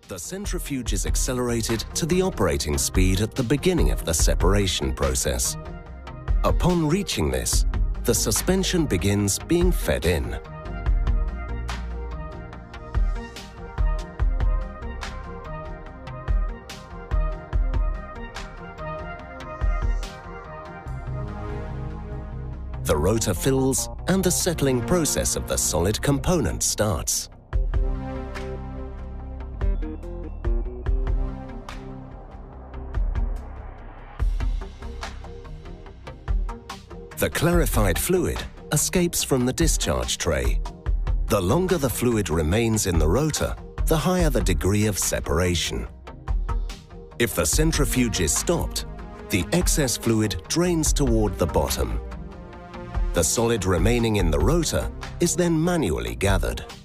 The centrifuge is accelerated to the operating speed at the beginning of the separation process. Upon reaching this, the suspension begins being fed in. The rotor fills and the settling process of the solid component starts. The clarified fluid escapes from the discharge tray. The longer the fluid remains in the rotor, the higher the degree of separation. If the centrifuge is stopped, the excess fluid drains toward the bottom. The solid remaining in the rotor is then manually gathered.